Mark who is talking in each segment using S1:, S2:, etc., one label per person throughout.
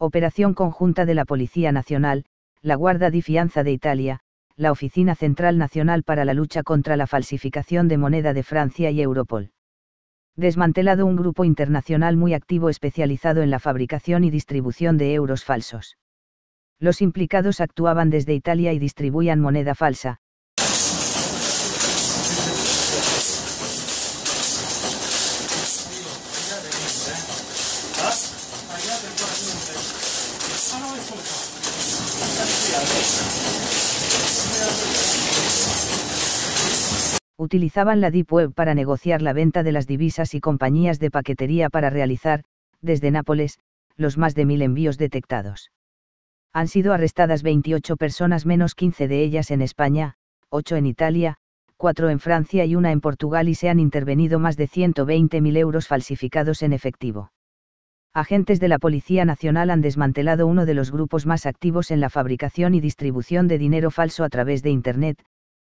S1: Operación conjunta de la Policía Nacional, la Guardia di Finanza de Italia, la Oficina Central Nacional para la Lucha contra la Falsificación de Moneda de Francia y Europol. Desmantelado un grupo internacional muy activo especializado en la fabricación y distribución de euros falsos. Los implicados actuaban desde Italia y distribuían moneda falsa. Utilizaban la Deep Web para negociar la venta de las divisas y compañías de paquetería para realizar, desde Nápoles, los más de 1000 envíos detectados. Han sido arrestadas 28 personas menos 15 de ellas en España, 8 en Italia, 4 en Francia y 1 en Portugal y se han intervenido más de 120.000 euros falsificados en efectivo. Agentes de la Policía Nacional han desmantelado uno de los grupos más activos en la fabricación y distribución de dinero falso a través de Internet.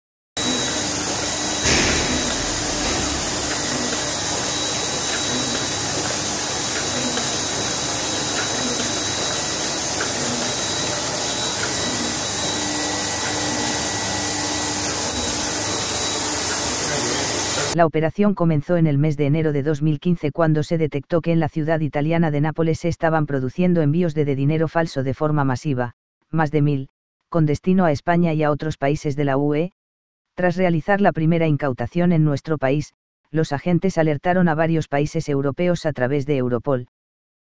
S1: La operación comenzó en el mes de enero de 2015 cuando se detectó que en la ciudad italiana de Nápoles se estaban produciendo envíos de dinero falso de forma masiva, más de 1000, con destino a España y a otros países de la UE. Tras realizar la primera incautación en nuestro país, los agentes alertaron a varios países europeos a través de Europol,